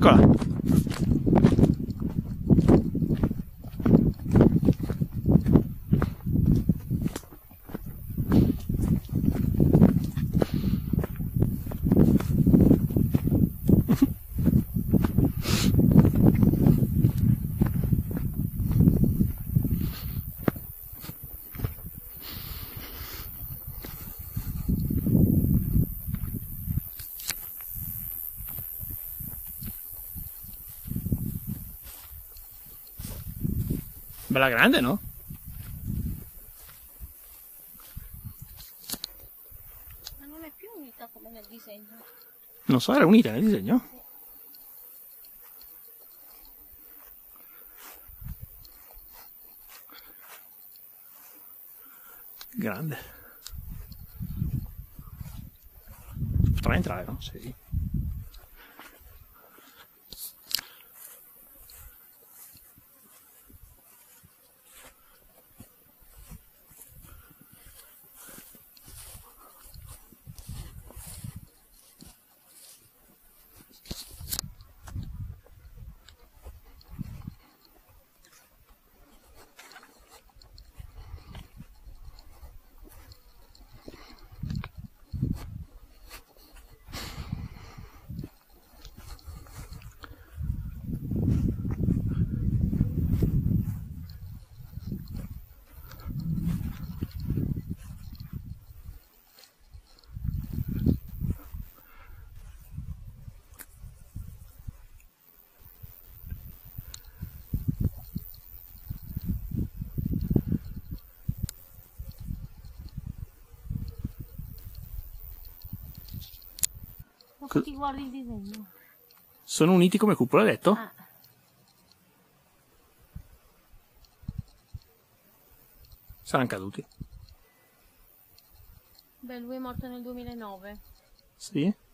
Eccola. Bella grande, no? Ma non è più unita come nel disegno. Non so, era unita nel disegno? Grande. Potrà entrare, no? Sì. Ma se ti guardi il disegno. Sono uniti come cupola, hai detto? Ah. Saranno caduti. Beh, lui è morto nel 2009. Sì?